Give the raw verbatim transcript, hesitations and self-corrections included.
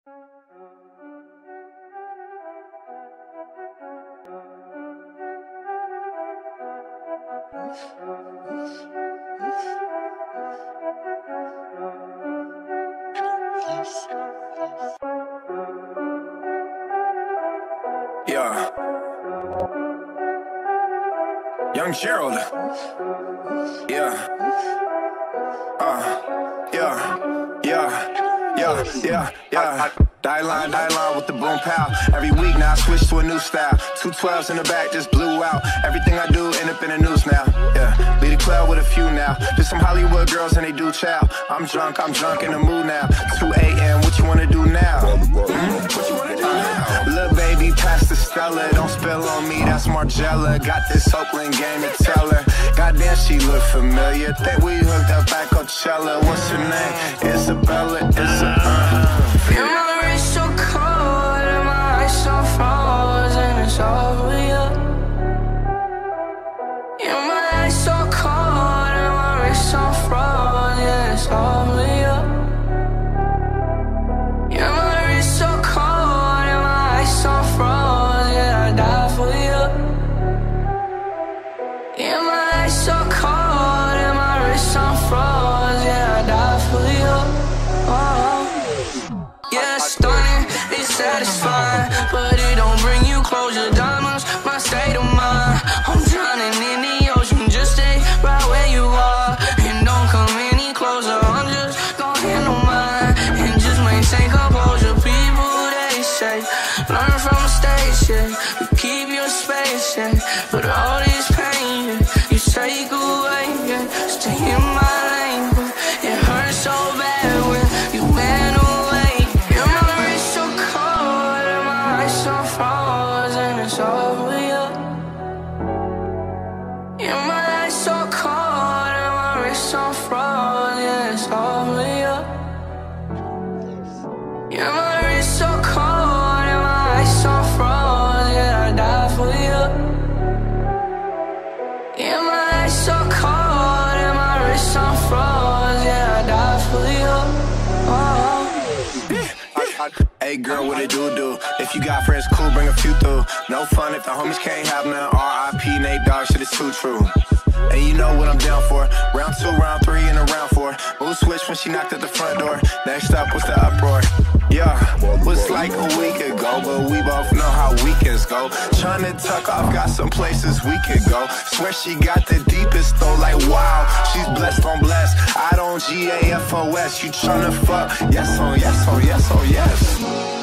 Yeah. Young Gerald. Yeah. Uh. Yeah. Yeah. Yeah. Yeah. Yeah. Die line, die line with the boom pow. Every week now I switch to a new style. Two twelves in the back just blew out. Everything I do end up in the news now. Yeah, lead a club with a few now. Just some Hollywood girls and they do chow. I'm drunk, I'm drunk in the mood now. two A M, what you wanna do now? Mm-hmm. What you wanna do now? Little baby, pass the Stella. Don't spill on me, that's Margella. Got this Oakland game to tell her. Goddamn, she look familiar. Think we hooked up at Coachella. What's her name? Isabella, Isabella. Feel my wrist so cold and my eyes so frozen. It's over you. Yeah, my eyes so cold and my wrist so frozen. Yeah, it's over you. Yeah, my wrist so cold and my eyes so frozen. Yeah, I die for you. Yeah, my eyes so cold and my wrist so frozen. Yeah, I die for you. Oh. Yeah, stunning, it's satisfying, but it don't bring you closure. Diamonds, my state of mind. I'm drowning in the ocean, just stay right where you are. And don't come any closer, I'm just gon' handle mine. And just maintain composure. People, they say, learn from mistakes, yeah. You keep your space, yeah. But all this pain, yeah, you take away, yeah. Stay in my lane, but it hurts so bad when you went away. It's over you. Yeah, my eyes so cold and my wrist so frozen. Yeah, it's over you. Yeah, my wrist so cold and my eyes so frozen. Yeah, I die for you. Yeah, my eyes so cold and my wrist so frozen. Yeah, I die for you. Oh. Hey girl, what it do do? If you got friends, cool, bring a few through. No fun if the homies can't have none. R I P Nate Dogg, shit is too true. And you know what I'm down for. Round two, round three, and a round four. Mood switch when she knocked at the front door. Next up was the uproar. Yeah, was like a week ago, but we both know how weekends go. Tryna tuck off, got some places we could go. Swear she got the deepest though, like wow. She's blessed on blessed. I don't G A F O S. You tryna fuck? Yes, oh yes, oh yes, oh yes.